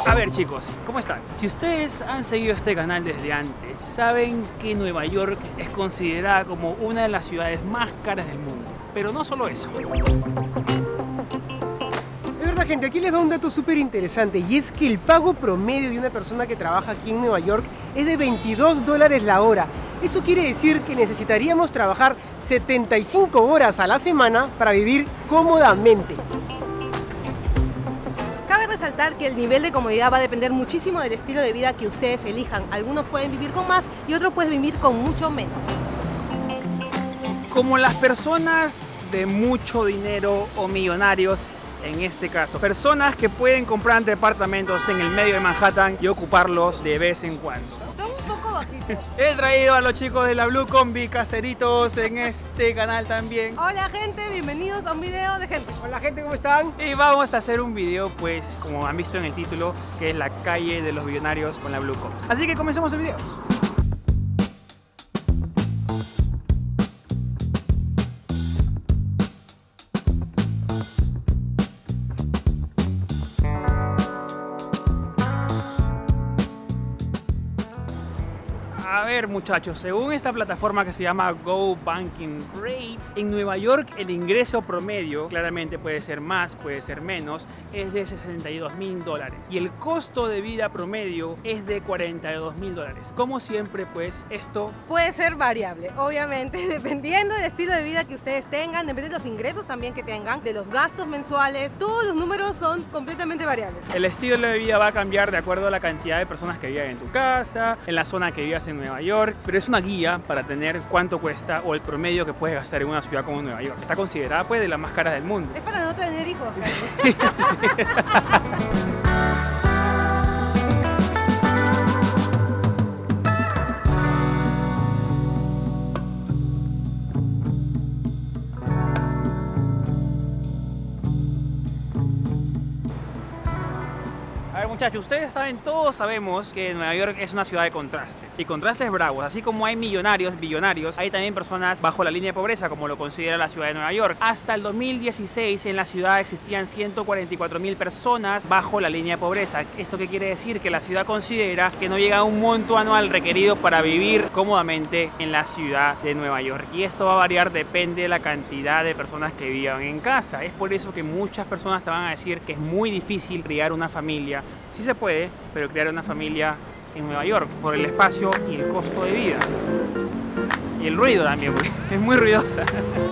A ver chicos, ¿cómo están? Si ustedes han seguido este canal desde antes, saben que Nueva York es considerada como una de las ciudades más caras del mundo. Pero no solo eso. De verdad, gente, aquí les va un dato súper interesante, y es que el pago promedio de una persona que trabaja aquí en Nueva York es de $22 la hora. Eso quiere decir que necesitaríamos trabajar 75 horas a la semana para vivir cómodamente. Cabe resaltar que el nivel de comodidad va a depender muchísimo del estilo de vida que ustedes elijan. Algunos pueden vivir con más y otros pueden vivir con mucho menos. Como las personas de mucho dinero o millonarios, en este caso, personas que pueden comprar departamentos en el medio de Manhattan y ocuparlos de vez en cuando. Son un poco bajitos. He traído a los chicos de la Blue Combi, caseritos, en este canal también. Hola gente, bienvenidos a un video de gente. Hola gente, ¿cómo están? Y vamos a hacer un video, pues, como han visto en el título, que es la calle de los billonarios con la Blue Combi. Así que comencemos el video. A ver muchachos, según esta plataforma que se llama Go Banking Rates, en Nueva York el ingreso promedio, claramente puede ser más, puede ser menos, es de $62.000 y el costo de vida promedio es de $42.000. Como siempre, pues esto Puede ser variable, obviamente, dependiendo del estilo de vida que ustedes tengan, depende de los ingresos también que tengan, de los gastos mensuales, todos los números son completamente variables. el estilo de vida va a cambiar de acuerdo a la cantidad de personas que vivan en tu casa, en la zona que vivas en Nueva York, pero es una guía para tener cuánto cuesta o el promedio que puedes gastar en una ciudad como Nueva York. Está considerada pues de las más caras del mundo. Es para no tener hijos. A ver muchachos, ustedes saben, todos sabemos que Nueva York es una ciudad de contrastes y contrastes bravos. Así como hay millonarios, billonarios, hay también personas bajo la línea de pobreza, como lo considera la ciudad de Nueva York. Hasta el 2016 en la ciudad existían 144.000 personas bajo la línea de pobreza. ¿Esto qué quiere decir? Que la ciudad considera que no llega a un monto anual requerido para vivir cómodamente en la ciudad de Nueva York. Y esto va a variar, depende de la cantidad de personas que vivan en casa. Es por eso que muchas personas te van a decir que es muy difícil criar una familia. Sí se puede, pero crear una familia en Nueva York por el espacio y el costo de vida. Y el ruido también, porque es muy ruidosa.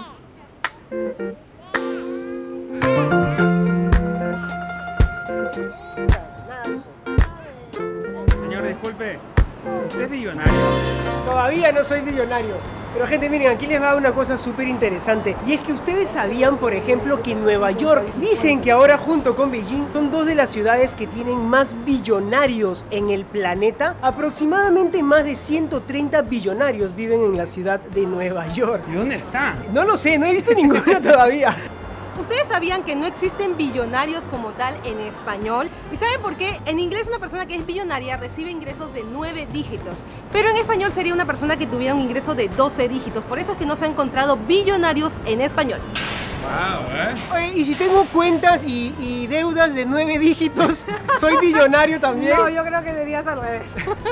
Señor, disculpe, ¿usted es millonario? Todavía no soy millonario. Pero gente, miren, aquí les va una cosa súper interesante. Y es que ustedes sabían, por ejemplo, que Nueva York, dicen que ahora junto con Beijing, son dos de las ciudades que tienen más billonarios en el planeta. Aproximadamente más de 130 billonarios viven en la ciudad de Nueva York. ¿Y dónde está? No lo sé, no he visto ninguno todavía. ¿Ustedes sabían que no existen billonarios como tal en español? ¿Y saben por qué? En inglés una persona que es billonaria recibe ingresos de 9 dígitos, pero en español sería una persona que tuviera un ingreso de 12 dígitos. Por eso es que no se han encontrado billonarios en español. Wow, Oye, y si tengo cuentas y deudas de 9 dígitos, ¿soy billonario también? No, yo creo que serías al revés.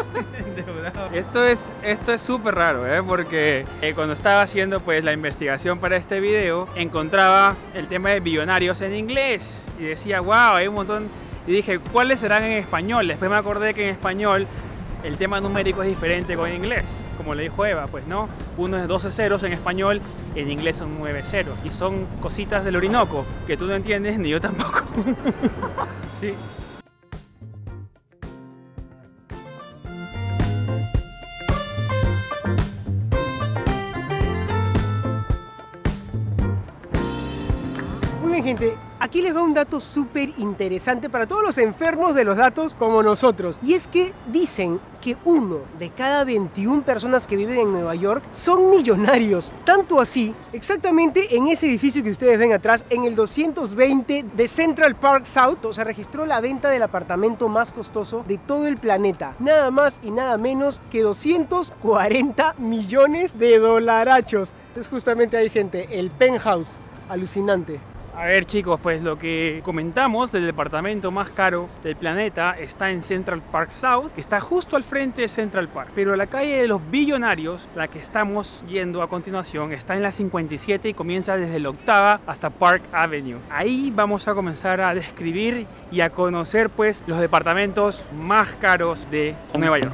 Esto es súper raro, porque cuando estaba haciendo pues la investigación para este video, encontraba el tema de billonarios en inglés y decía, wow, hay un montón. Y dije, ¿cuáles serán en español? Después me acordé que en español el tema numérico es diferente con inglés. Como le dijo Eva, pues no, uno es 12 ceros en español, en inglés son 9 ceros. Y son cositas del Orinoco que tú no entiendes ni yo tampoco. Sí. Muy bien, gente, aquí les va un dato súper interesante para todos los enfermos de los datos como nosotros. Y es que dicen que 1 de cada 21 personas que viven en Nueva York son millonarios. Tanto así, exactamente en ese edificio que ustedes ven atrás, en el 220 de Central Park South, se registró la venta del apartamento más costoso de todo el planeta. Nada más y nada menos que 240 millones de dolarachos. Entonces justamente ahí, gente, el penthouse. Alucinante. A ver chicos, pues lo que comentamos del departamento más caro del planeta está en Central Park South, que está justo al frente de Central Park. Pero la calle de los billonarios, la que estamos yendo a continuación, está en la 57 y comienza desde la 8ª hasta Park Avenue. Ahí vamos a comenzar a describir y a conocer pues los departamentos más caros de Nueva York.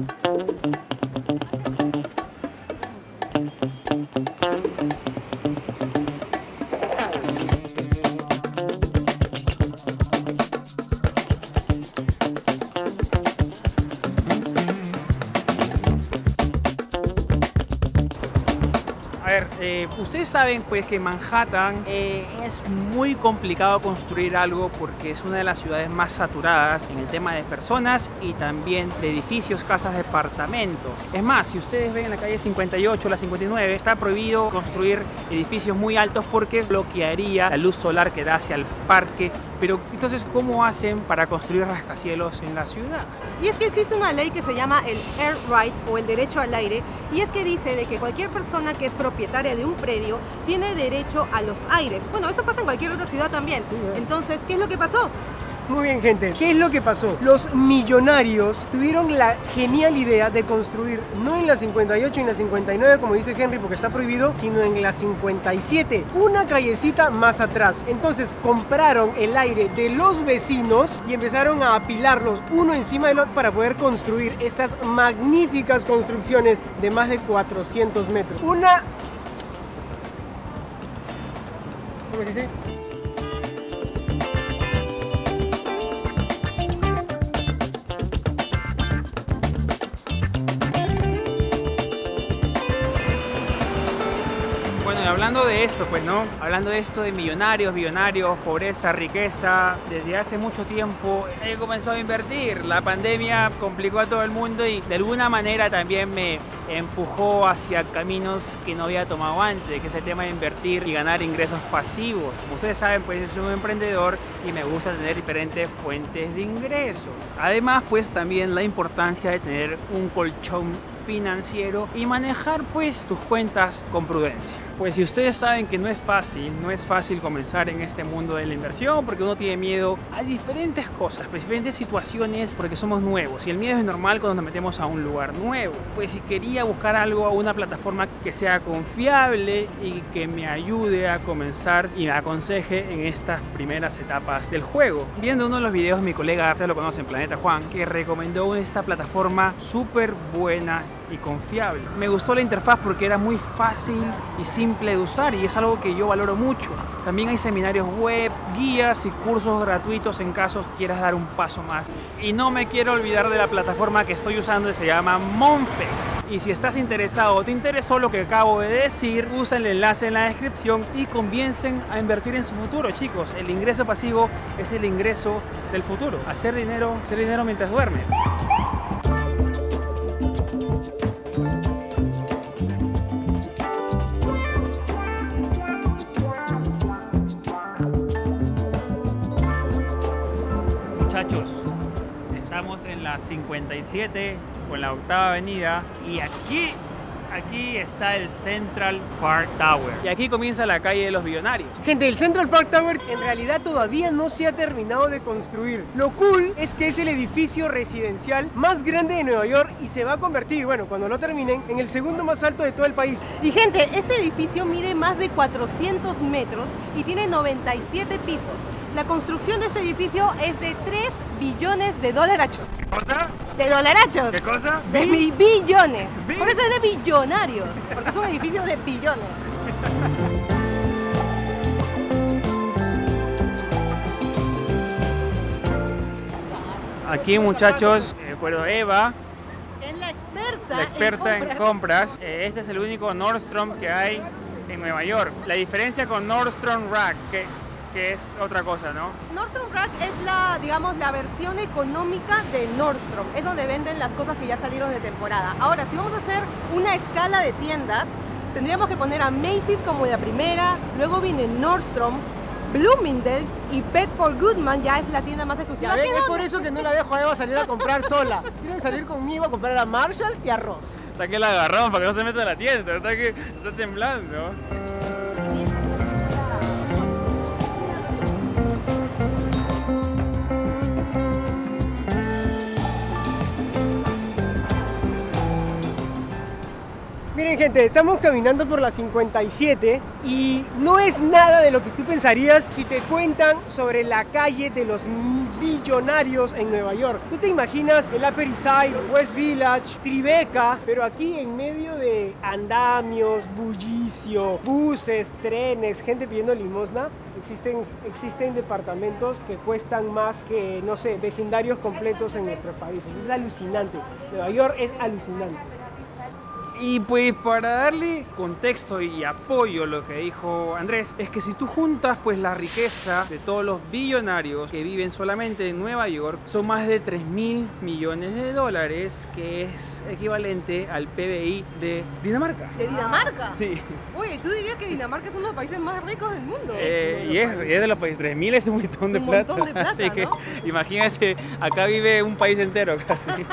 Ustedes saben pues que Manhattan es muy complicado construir algo porque es una de las ciudades más saturadas en el tema de personas y también de edificios, casas, departamentos. Es más, si ustedes ven en la calle 58, la 59, está prohibido construir edificios muy altos porque bloquearía la luz solar que da hacia el parque. Pero entonces, ¿cómo hacen para construir rascacielos en la ciudad? Y es que existe una ley que se llama el Air Right o el derecho al aire, y es que dice de que cualquier persona que es propietaria de un predio tiene derecho a los aires. Bueno, eso pasa en cualquier otra ciudad también. Entonces, ¿qué es lo que pasó? Muy bien, gente. ¿Qué es lo que pasó? Los millonarios tuvieron la genial idea de construir no en la 58 y en la 59, como dice Henry, porque está prohibido, sino en la 57, una callecita más atrás. Entonces compraron el aire de los vecinos y empezaron a apilarlos uno encima del otro para poder construir estas magníficas construcciones de más de 400 metros. ¿Cómo se dice? Hablando de esto, pues, ¿no? Hablando de esto de millonarios, billonarios, pobreza, riqueza, desde hace mucho tiempo he comenzado a invertir. La pandemia complicó a todo el mundo y de alguna manera también me empujó hacia caminos que no había tomado antes, que es el tema de invertir y ganar ingresos pasivos. Como ustedes saben, pues yo soy un emprendedor y me gusta tener diferentes fuentes de ingresos. Además, pues también la importancia de tener un colchón financiero y manejar pues tus cuentas con prudencia. Pues si ustedes saben que no es fácil comenzar en este mundo de la inversión porque uno tiene miedo a diferentes cosas, diferentes situaciones porque somos nuevos y el miedo es normal cuando nos metemos a un lugar nuevo. Pues si quería buscar algo, una plataforma que sea confiable y que me ayude a comenzar y me aconseje en estas primeras etapas del juego. Viendo uno de los videos de mi colega, ustedes lo conocen, Planeta Juan, que recomendó esta plataforma súper buena y confiable. Me gustó la interfaz porque era muy fácil y simple de usar y es algo que yo valoro mucho. También hay seminarios web, guías y cursos gratuitos en caso quieras dar un paso más. Y no me quiero olvidar de la plataforma que estoy usando que se llama Monfex. Y si estás interesado o te interesó lo que acabo de decir, usa el enlace en la descripción y comiencen a invertir en su futuro, chicos. El ingreso pasivo es el ingreso del futuro. Hacer dinero mientras duerme. Muchachos, estamos en la 57 con la 8ª avenida y aquí está el Central Park Tower. Y aquí comienza la calle de los billonarios. Gente, el Central Park Tower en realidad todavía no se ha terminado de construir. Lo cool es que es el edificio residencial más grande de Nueva York y se va a convertir, bueno, cuando lo terminen, en el segundo más alto de todo el país. Y gente, este edificio mide más de 400 metros y tiene 97 pisos. La construcción de este edificio es de 3 billones de dolarachos. ¿Qué cosa? De dolarachos. ¿Qué cosa? De billones. Por eso es de billonarios, porque es un edificio de billones. Aquí, muchachos, Eva, Es la experta en compras. Este es el único Nordstrom que hay en Nueva York. La diferencia con Nordstrom Rack, que es otra cosa, ¿no? Nordstrom Rack es digamos, la versión económica de Nordstrom. Es donde venden las cosas que ya salieron de temporada. Ahora, si vamos a hacer una escala de tiendas, tendríamos que poner a Macy's como la primera, luego viene Nordstrom, Bloomingdale's y Bedford Goodman ya es la tienda más exclusiva. Es por eso que no la dejo a Eva salir a comprar sola. Tiene que salir conmigo a comprar a Marshalls y a Ross. Está que la agarramos para que no se meta a la tienda, está temblando. gente, estamos caminando por la 57 y no es nada de lo que tú pensarías si te cuentan sobre la calle de los billonarios en Nueva York. Tú te imaginas el Upper East Side, West Village, Tribeca, pero aquí en medio de andamios, bullicio, buses, trenes, gente pidiendo limosna, existen departamentos que cuestan más que, no sé, vecindarios completos en nuestros países. Es alucinante. Nueva York es alucinante. Y pues para darle contexto y apoyo a lo que dijo Andrés, es que si tú juntas pues la riqueza de todos los billonarios que viven solamente en Nueva York, son más de 3.000 millones de dólares, que es equivalente al PBI de Dinamarca. ¿De Dinamarca? Sí. Uy, ¿tú dirías que Dinamarca es uno de los países más ricos del mundo? Y es de los países, 3.000 es un montón de plata. Montón de plata, así que ¿no? imagínate, acá vive un país entero casi.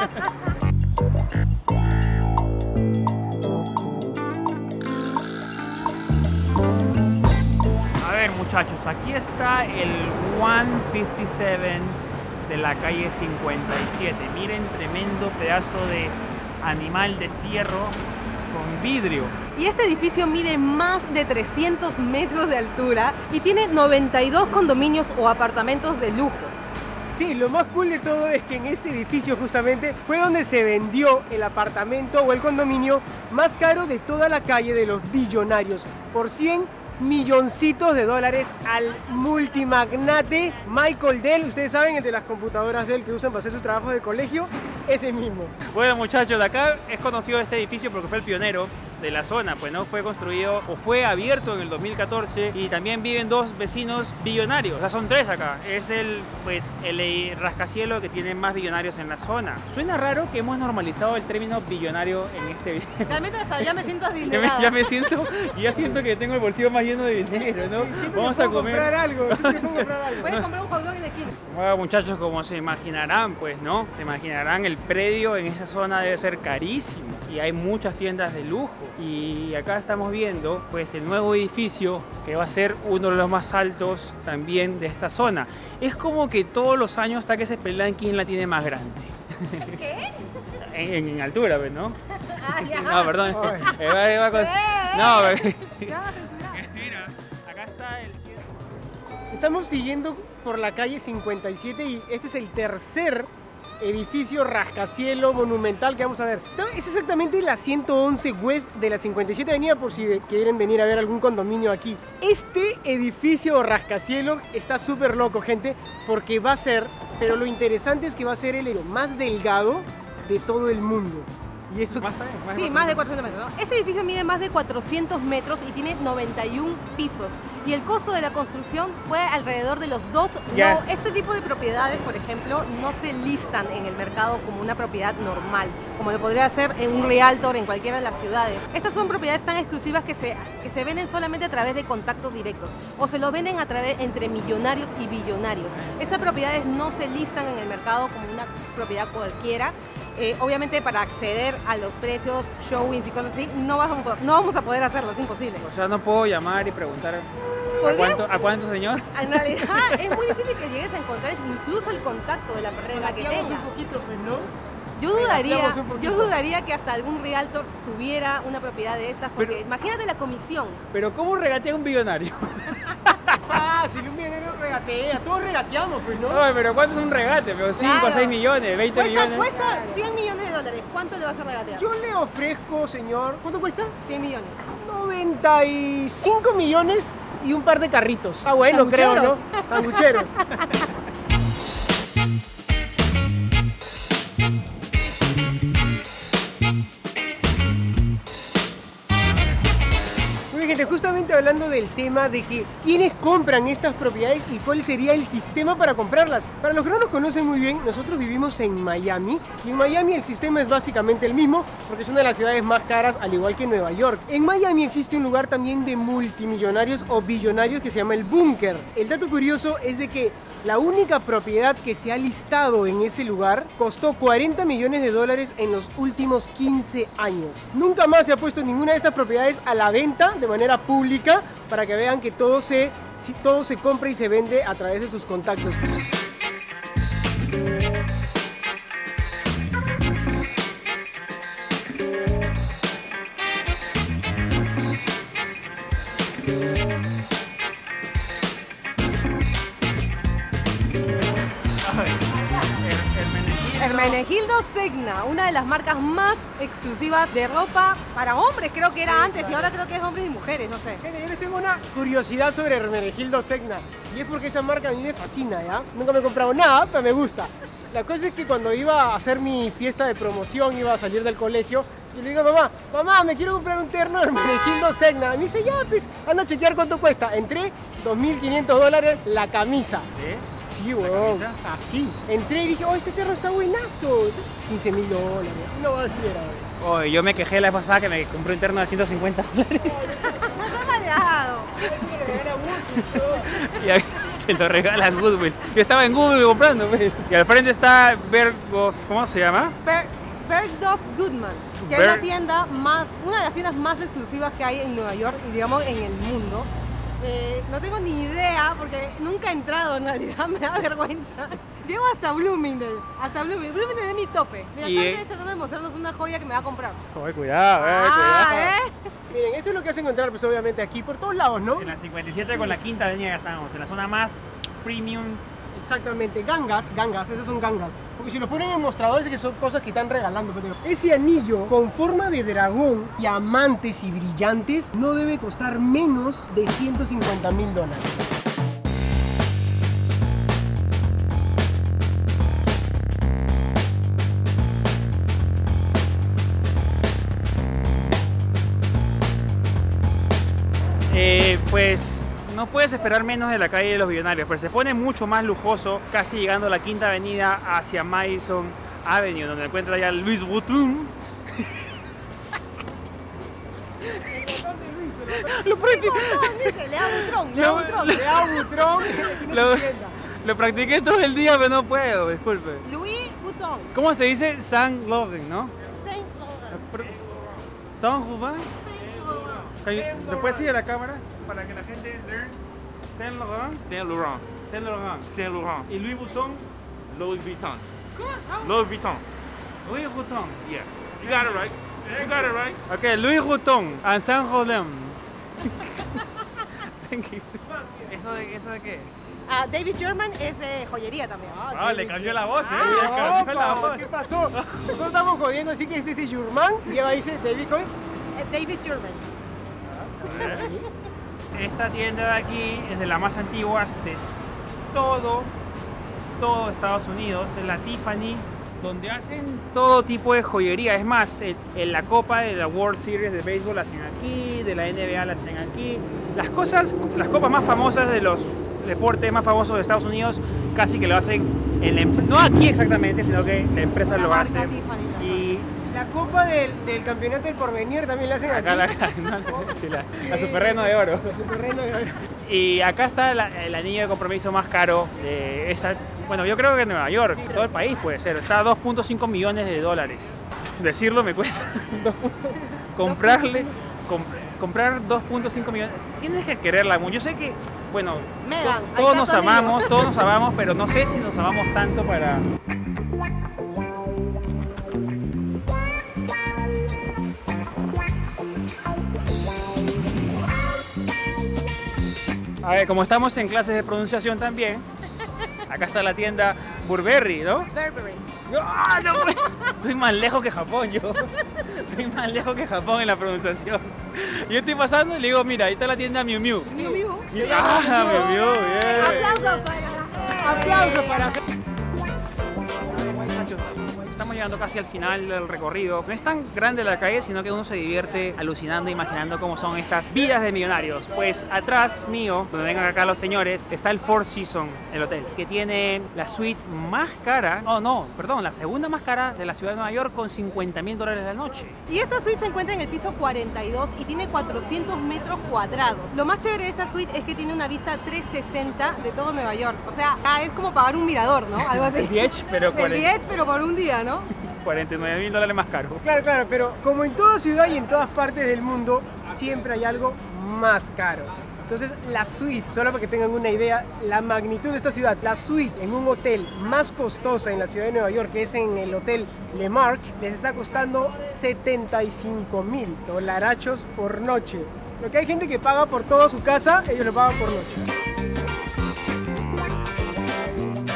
A ver muchachos, aquí está el 157 de la calle 57. Miren, tremendo pedazo de animal de fierro con vidrio. Y este edificio mide más de 300 metros de altura y tiene 92 condominios o apartamentos de lujo. Sí, lo más cool de todo es que en este edificio justamente fue donde se vendió el apartamento o el condominio más caro de toda la calle de los billonarios, por 100 milloncitos de dólares al multimagnate Michael Dell. Ustedes saben, el de las computadoras Dell que usan para hacer sus trabajos de colegio, ese mismo. Bueno muchachos, de acá es conocido este edificio porque fue el pionero de la zona, pues no fue construido o fue abierto en el 2014 y también viven dos vecinos billonarios, o sea son tres acá. Es el rascacielos que tiene más billonarios en la zona. Suena raro que hemos normalizado el término billonario en este video. Realmente hasta ya me siento adinerada. ya siento que tengo el bolsillo más lleno de dinero, ¿no? Sí, vamos a comer. Comprar algo, siempre puedo comprar algo. Voy a comprar un hot dog en la esquina. Bueno, muchachos, como se imaginarán, pues, ¿no? Se imaginarán, el predio en esa zona debe ser carísimo y hay muchas tiendas de lujo. Y acá estamos viendo, pues, el nuevo edificio que va a ser uno de los más altos también de esta zona. Es como que todos los años está que se pelean quién la tiene más grande. ¿Qué? En altura, pues, ¿no? Ah, ya. No, perdón. No, mira, acá está el... Estamos siguiendo por la calle 57 y este es el tercer edificio rascacielos monumental que vamos a ver. Es exactamente la 111 West de la 57 Avenida, por si quieren venir a ver algún condominio aquí. Este edificio rascacielos está súper loco, gente, porque va a ser, pero lo interesante es que va a ser el más delgado de todo el mundo. Y eso... Más de 400 metros, ¿no? Este edificio mide más de 400 metros y tiene 91 pisos. Y el costo de la construcción fue alrededor de los 2... Ya. No, este tipo de propiedades, por ejemplo, no se listan en el mercado como una propiedad normal, como lo podría hacer en un realtor en cualquiera de las ciudades. Estas son propiedades tan exclusivas que se venden solamente a través de contactos directos o se lo venden a través entre millonarios y billonarios. Estas propiedades no se listan en el mercado como una propiedad cualquiera. Obviamente para acceder a los precios, showings y cosas así, no vamos a poder hacerlo, es imposible. O sea, no puedo llamar y preguntar ¿a cuánto, señor? En realidad es muy difícil que llegues a encontrar incluso el contacto de la persona que tenga. un poquito, pues, ¿no? Yo dudaría que hasta algún realtor tuviera una propiedad de estas, porque Pero- imagínate la comisión. Pero ¿cómo regatea un billonario? Fácil, un millonario regatea, todos regateamos, pues, ¿no? No, pero ¿cuánto es un regate? Pero 5 Claro. o 6 millones, 20 millones. Cuesta 100 millones de dólares. ¿Cuánto le vas a regatear? Yo le ofrezco, señor, ¿cuánto cuesta? 100 millones. 95 millones y un par de carritos. Ah, bueno, creo, ¿no? Sangucheros. Muy bien, gente, justamente hablando del tema de que quiénes compran estas propiedades y cuál sería el sistema para comprarlas. Para los que no nos conocen muy bien, nosotros vivimos en Miami y en Miami el sistema es básicamente el mismo porque es una de las ciudades más caras, al igual que Nueva York. En Miami existe un lugar también de multimillonarios o billonarios que se llama el Búnker. El dato curioso es de que la única propiedad que se ha listado en ese lugar costó 40 millones de dólares en los últimos 15 años. Nunca más se ha puesto ninguna de estas propiedades a la venta de manera pública para que vean que todo se compra y se vende a través de sus contactos. Hermenegildo Zegna, una de las marcas más exclusivas de ropa para hombres, creo que era antes, y ahora creo que es hombres y mujeres, no sé. Gente, yo les tengo una curiosidad sobre Hermenegildo Zegna, y es porque esa marca a mí me fascina, ¿ya? Nunca me he comprado nada, pero me gusta. La cosa es que cuando iba a hacer mi fiesta de promoción, iba a salir del colegio, y le digo, mamá, me quiero comprar un terno de Hermenegildo Zegna. Y me dice, ya, pues, anda a chequear cuánto cuesta. Entré, $2.500 la camisa. ¿Sí? Sí, weón, así. Entré y dije, oh, este terno está buenazo. $15.000. No, así era, weón. Oye, yo me quejé la vez pasada que me compré un terno de $150. No está mareado. Y ahí te lo regala Goodwill. Yo estaba en Goodwill comprando, pues. Y al frente está Bergdorf, ¿cómo se llama? Bergdorf Goodman, que es la tienda más, una de las tiendas más exclusivas que hay en Nueva York y digamos en el mundo. No tengo ni idea porque nunca he entrado en realidad, me da vergüenza. Llego hasta Bloomingdale, Bloomingdale es mi tope. Mira, está tratando de mostrarnos una joya que me va a comprar. Oye, cuidado, cuidado. Miren, esto es lo que vas a encontrar pues obviamente aquí por todos lados, ¿no? En la 57 con la quinta avenida que estamos, en la zona más premium. Exactamente, gangas, esas son gangas. Porque si lo ponen en mostradores es que son cosas que están regalando. Pero ese anillo con forma de dragón, diamantes y brillantes, no debe costar menos de $150.000. Pues no puedes esperar menos de la calle de los Billonarios, pero se pone mucho más lujoso, casi llegando a la quinta avenida hacia Madison Avenue, donde encuentra ya Louis Vuitton. Lo practiqué todo el día, pero no puedo, disculpe. Louis Vuitton. ¿Cómo se dice? Saint Laurent, ¿no? Saint Laurent. Saint Laurent. ¿Le puedes decir a las cámaras para que la gente learn? Saint Laurent. Saint Laurent. Saint Laurent. Saint Laurent. ¿Y Louis Vuitton? Louis Vuitton. Louis Vuitton. Louis Vuitton. Yeah. You got it right. You got it right. Okay, Louis Vuitton and Saint Laurent. Thank you. ¿Eso de qué es? David German es de joyería también. Le cambió la voz, le cambió la voz. ¿Qué pasó? Nosotros estamos jodiendo así que este es German y ella dice David ¿cómo es? David German. Esta tienda de aquí es de las más antiguas de todo Estados Unidos, es la Tiffany, donde hacen todo tipo de joyería. Es más, en la copa de la World Series de béisbol la hacen aquí, de la NBA la hacen aquí. Las copas más famosas de los deportes más famosos de Estados Unidos casi que lo hacen no aquí exactamente, sino que la empresa lo hace. Y la copa del campeonato del porvenir también la hacen acá aquí. La Superreno de Oro. La Superreno de Oro. Y acá está el anillo de compromiso más caro de esta, bueno, yo creo que en Nueva York, todo el país puede ser, está a $2.5 millones. Decirlo me cuesta comprar 2.5 millones. Tienes que quererla mucho. Yo sé que, bueno, Megan, todos nos amamos, pero no sé si nos amamos tanto para... A ver, como estamos en clases de pronunciación también, acá está la tienda Burberry, ¿no? Burberry. ¡Ah, no! Estoy más lejos que Japón, yo. Estoy más lejos que Japón en la pronunciación. Yo estoy pasando y le digo, mira, ahí está la tienda Miu Miu. Miu Miu. ¡Ah, Miu Miu! Bien. Aplausos para... Estamos llegando casi al final del recorrido. No es tan grande la calle, sino que uno se divierte alucinando, imaginando cómo son estas vidas de millonarios. Pues atrás mío, donde vengan acá los señores, está el Four Seasons, el hotel, que tiene la suite más cara, la segunda más cara de la ciudad de Nueva York, con $50.000 la noche. Y esta suite se encuentra en el piso 42 y tiene 400 metros cuadrados. Lo más chévere de esta suite es que tiene una vista 360 de todo Nueva York. O sea, es como pagar un mirador, ¿no? Algo así. El Diech, pero por un día, ¿no? $49.000 más caro. Claro, pero como en toda ciudad y en todas partes del mundo, siempre hay algo más caro. Entonces, la suite, solo para que tengan una idea, la magnitud de esta ciudad, la suite en un hotel más costosa en la ciudad de Nueva York, que es en el hotel Le Marc, les está costando $75.000 por noche. Lo que hay gente que paga por toda su casa, ellos lo pagan por noche.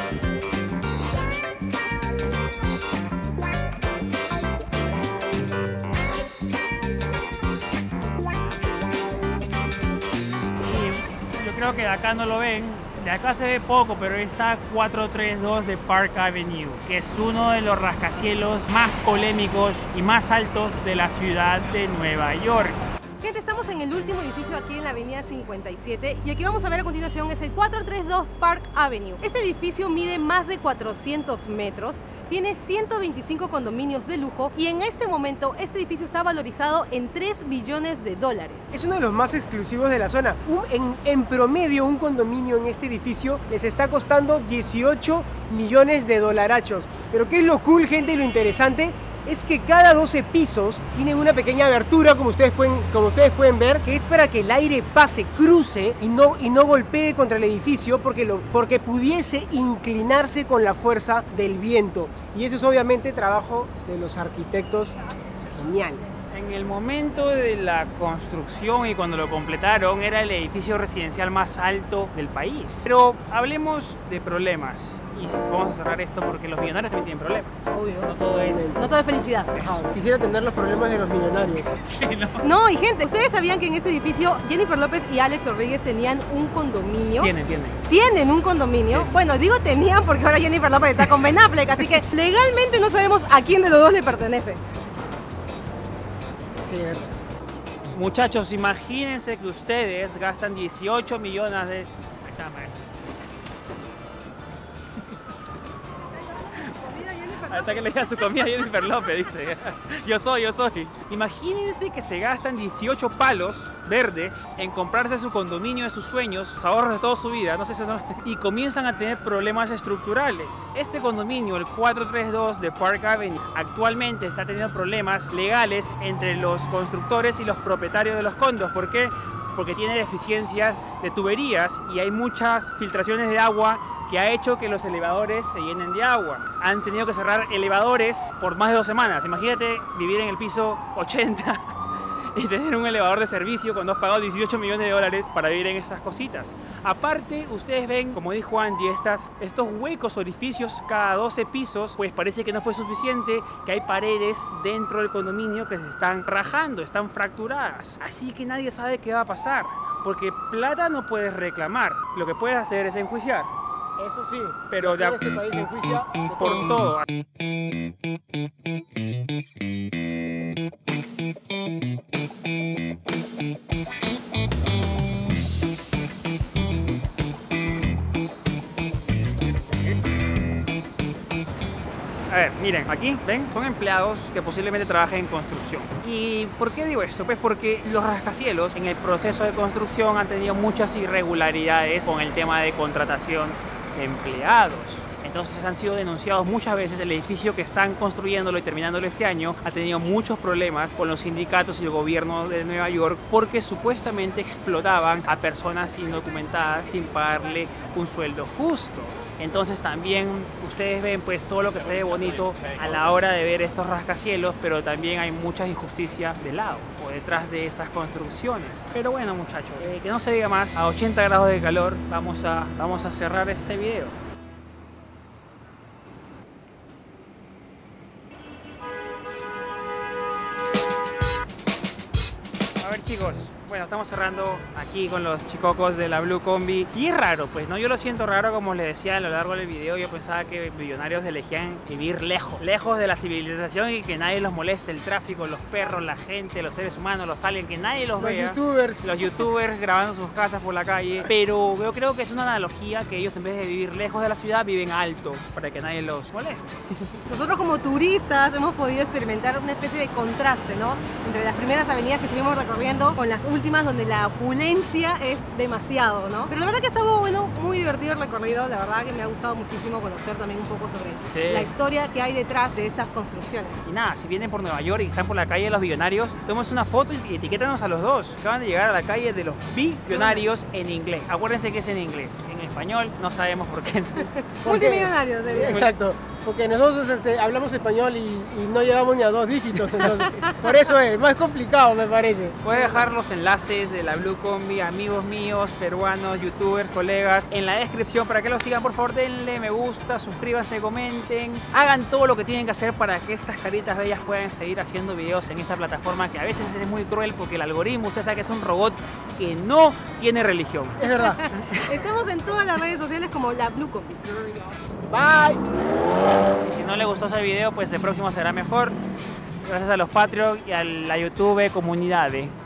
creo que de acá no lo ven. De acá se ve poco, pero está 432 de Park Avenue, que es uno de los rascacielos más polémicos y más altos de la ciudad de Nueva York. Gente, estamos en el último edificio aquí en la avenida 57 y el que vamos a ver a continuación es el 432 Park Avenue. Este edificio mide más de 400 metros, tiene 125 condominios de lujo y en este momento este edificio está valorizado en $3 billones. Es uno de los más exclusivos de la zona. En promedio, un condominio en este edificio les está costando 18 millones de dolarachos. Pero ¿qué es lo cool, gente, y lo interesante? Es que cada 12 pisos tienen una pequeña abertura, como ustedes pueden ver, que es para que el aire pase, cruce y no golpee contra el edificio porque pudiese inclinarse con la fuerza del viento. Y eso es obviamente trabajo de los arquitectos. Genial. En el momento de la construcción y cuando lo completaron, era el edificio residencial más alto del país. Pero hablemos de problemas. Y vamos a cerrar esto porque los millonarios también tienen problemas. Obvio. No todo es felicidad. Quisiera tener los problemas de los millonarios. No, y gente, ¿ustedes sabían que en este edificio Jennifer López y Alex Rodríguez tenían un condominio? Tienen un condominio. Sí. Bueno, digo tenían porque ahora Jennifer López está con Ben Affleck, así que legalmente no sabemos a quién de los dos le pertenece. Cierto. Muchachos, imagínense que ustedes gastan 18 millones de... Hasta que le diga su comida a Jennifer López, dice. Yo soy. Imagínense que se gastan 18 palos verdes en comprarse su condominio de sus sueños, sus ahorros de toda su vida, no sé si son... y comienzan a tener problemas estructurales. Este condominio, el 432 de Park Avenue, actualmente está teniendo problemas legales entre los constructores y los propietarios de los condos. ¿Por qué? Porque tiene deficiencias de tuberías y hay muchas filtraciones de agua que ha hecho que los elevadores se llenen de agua. Han tenido que cerrar elevadores por más de 2 semanas. Imagínate vivir en el piso 80 y tener un elevador de servicio cuando has pagado 18 millones de dólares para vivir en estas cositas. Aparte, ustedes ven, como dijo Andy, estos huecos, orificios cada 12 pisos, pues parece que no fue suficiente, que hay paredes dentro del condominio que se están rajando, están fracturadas. Así que nadie sabe qué va a pasar, porque plata no puedes reclamar. Lo que puedes hacer es enjuiciar. Eso sí, pero ya este país enjuicia por todo. A ver, miren, aquí, ven, son empleados que posiblemente trabajen en construcción. ¿Y por qué digo esto? Pues porque los rascacielos en el proceso de construcción han tenido muchas irregularidades con el tema de contratación de empleados. Entonces han sido denunciados muchas veces. El edificio que están construyéndolo y terminándolo este año ha tenido muchos problemas con los sindicatos y el gobierno de Nueva York porque supuestamente explotaban a personas indocumentadas sin pagarle un sueldo justo. Entonces también ustedes ven pues todo lo que se ve bonito a la hora de ver estos rascacielos, pero también hay mucha injusticia de lado o detrás de estas construcciones. Pero bueno, muchachos, que no se diga más. A 80 grados de calor vamos a cerrar este video. A ver, chicos, bueno, estamos cerrando aquí con los chicocos de la Blue Combi. Y es raro, pues, ¿no? Yo lo siento raro, como les decía a lo largo del video. Yo pensaba que millonarios elegían vivir lejos de la civilización y que nadie los moleste, el tráfico, los perros, la gente, los seres humanos, los aliens, que nadie los vea. Los youtubers grabando sus casas por la calle. Pero yo creo que es una analogía que ellos en vez de vivir lejos de la ciudad, viven alto para que nadie los moleste. Nosotros como turistas hemos podido experimentar una especie de contraste, ¿no? Entre las primeras avenidas que estuvimos recorriendo con las últimas donde la opulencia es demasiado, ¿no? Pero la verdad que estaba bueno, muy divertido el recorrido. La verdad que me ha gustado muchísimo conocer también un poco sobre la historia que hay detrás de estas construcciones. Y nada, si vienen por Nueva York y están por la calle de los billonarios, tomemos una foto y etiquétanos a los dos. Acaban de llegar a la calle de los billonarios en inglés. Acuérdense que es en inglés. En español no sabemos por qué. Multimillonarios, exacto. porque nosotros hablamos español y no llegamos ni a 2 dígitos, entonces por eso es más complicado, me parece. Voy a dejar los enlaces de la Blue Combi, amigos míos, peruanos, youtubers, colegas, en la descripción para que los sigan. Por favor, denle me gusta, suscríbanse, comenten, hagan todo lo que tienen que hacer para que estas caritas bellas puedan seguir haciendo videos en esta plataforma que a veces es muy cruel porque el algoritmo, usted sabe que es un robot que no tiene religión. Es verdad. Estamos en todas las redes sociales como la Blue Combi. Bye. Y si no le gustó ese video, pues el próximo será mejor. Gracias a los Patreon y a la YouTube comunidad.